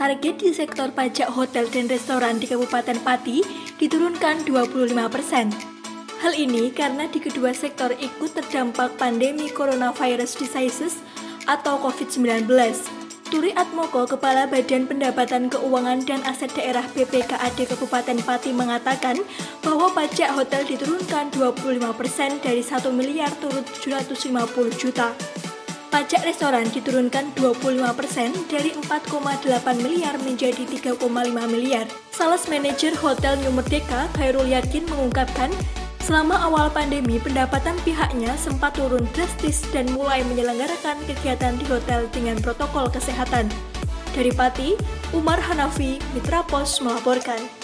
target di sektor pajak hotel dan restoran di Kabupaten Pati diturunkan 25%. Hal ini karena di kedua sektor ikut terdampak pandemi coronavirus diseases atau COVID-19. Turi Atmoko, Kepala Badan Pendapatan Keuangan dan Aset Daerah BPKAD Kabupaten Pati mengatakan bahwa pajak hotel diturunkan 25% dari 1 miliar turut 750 juta. Pajak restoran diturunkan 25% dari 4,8 miliar menjadi 3,5 miliar. Sales Manager Hotel New Merdeka, Khairul Yakin mengungkapkan, selama awal pandemi, pendapatan pihaknya sempat turun drastis dan mulai menyelenggarakan kegiatan di hotel dengan protokol kesehatan. Dari Pati, Umar Hanafi, Mitra Pos melaporkan.